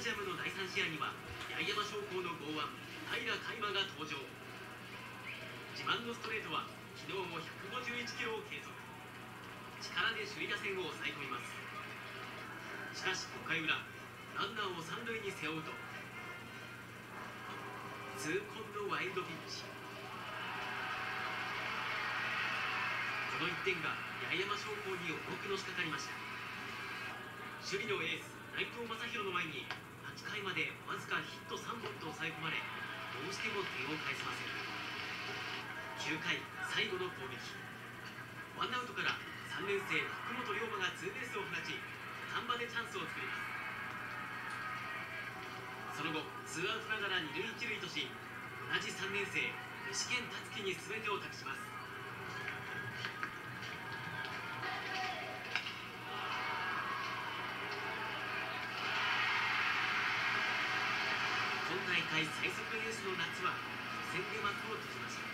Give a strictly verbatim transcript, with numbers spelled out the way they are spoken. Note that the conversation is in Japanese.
ジアムのだいさん試合には八重山商工の剛腕平海馬が登場。自慢のストレートは昨日もひゃくごじゅういちキロを計測。力で首位打線を抑え込みます。しかしごかい裏、ランナーを三塁に背負うと痛恨のワイルドピッチ。このいってんが八重山商工に重くのしかかりました。守備のエース内藤正宏の前にはちかいまでわずかヒットさんぼんと抑え込まれ、どうしても点を返せません。きゅうかい最後の攻撃、ワンアウトからさんねん生福本龍馬がツーベースを放ち、土壇場でチャンスを作ります。その後ツーアウトながらに塁一塁とし、同じさんねん生西健達樹に全てを託します。今大会最速エースの夏は初戦で幕を閉じました。